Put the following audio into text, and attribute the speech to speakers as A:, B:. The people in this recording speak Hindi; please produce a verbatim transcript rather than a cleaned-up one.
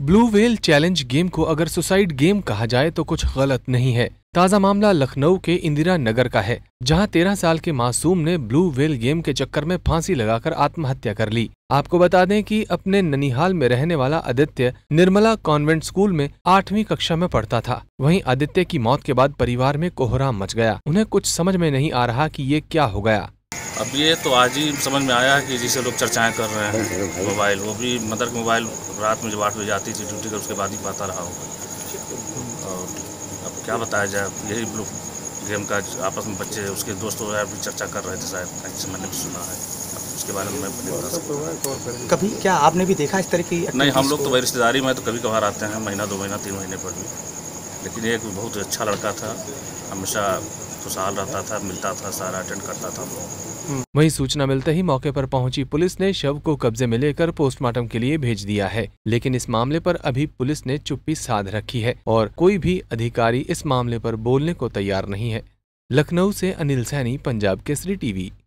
A: ब्लू व्हेल चैलेंज गेम को अगर सुसाइड गेम कहा जाए तो कुछ गलत नहीं है। ताजा मामला लखनऊ के इंदिरा नगर का है, जहां तेरह साल के मासूम ने ब्लू व्हेल गेम के चक्कर में फांसी लगाकर आत्महत्या कर ली। आपको बता दें कि अपने ननिहाल में रहने वाला आदित्य निर्मला कॉन्वेंट स्कूल में आठवीं कक्षा में पढ़ता था। वहीं आदित्य की मौत के बाद परिवार में कोहराम मच गया। उन्हें कुछ समझ में नहीं आ रहा कि ये क्या हो गया।
B: अब ये तो आज ही समझ में आया कि जिसे लोग चर्चाएं कर रहे हैं मोबाइल, वो भी मदर की मोबाइल रात में जब आठ बजे आती थी ड्यूटी कर, उसके बाद ही पाता रहा होगा। और अब क्या बताया जाए, यही लोग गेम का आपस में बच्चे उसके दोस्त वगैरह भी चर्चा कर रहे थे, शायद ऐसे मैंने भी सुना है। उसके बारे में मैं नहीं बता सकता।
C: कभी क्या आपने भी देखा इस तरह की?
B: नहीं, हम लोग तो भाई रिश्तेदारी में तो कभी कभार आते हैं, महीना दो महीना तीन महीने पर भी। लेकिन एक बहुत अच्छा लड़का था, हमेशा खुशहाल रहता था, मिलता था, सारा अटेंड करता था।
A: वहीं सूचना मिलते ही मौके पर पहुंची पुलिस ने शव को कब्जे में लेकर पोस्टमार्टम के लिए भेज दिया है। लेकिन इस मामले पर अभी पुलिस ने चुप्पी साध रखी है और कोई भी अधिकारी इस मामले पर बोलने को तैयार नहीं है। लखनऊ से अनिल सैनी, पंजाब केसरी टीवी।